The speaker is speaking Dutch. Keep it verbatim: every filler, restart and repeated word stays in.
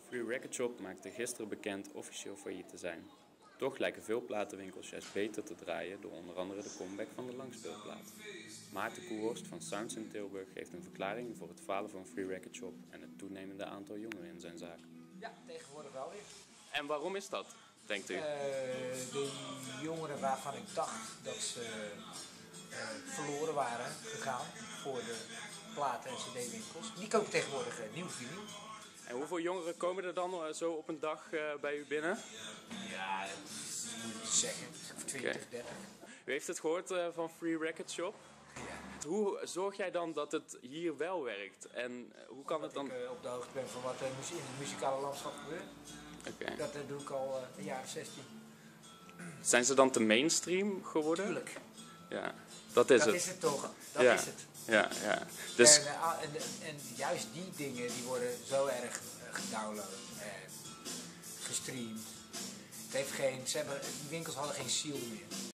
Free Record Shop maakte gisteren bekend officieel failliet te zijn. Toch lijken veel platenwinkels juist beter te draaien door onder andere de comeback van de langspeelplaat. Maarten Koehorst van Sounds in Tilburg geeft een verklaring voor het falen van Free Record Shop en het toenemende aantal jongeren in zijn zaak. Ja, tegenwoordig wel weer. En waarom is dat, denkt u? Uh, de jongeren waarvan ik dacht dat ze uh, verloren waren gegaan voor de platen- en cd-winkels, die kopen tegenwoordig uh, nieuw vinyl. En hoeveel jongeren komen er dan uh, zo op een dag uh, bij u binnen? Ja, dat is moeilijk te zeggen. twintig, okay. dertig. U heeft het gehoord uh, van Free Record Shop? Ja. Hoe zorg jij dan dat het hier wel werkt? En hoe kan Omdat het dan... ik uh, op de hoogte ben van wat er in het muzikale landschap gebeurt. Okay. Dat uh, doe ik al uh, een jaar of zestien. Zijn ze dan te mainstream geworden? Tuurlijk. Ja, dat is dat het. Dat is het toch. Dat ja. is het. Ja, ja. Dus... En, uh, en, en juist die dingen die worden zo erg uh, gedownload en gestreamd. Het heeft geen, ze hebben, die winkels hadden geen ziel meer.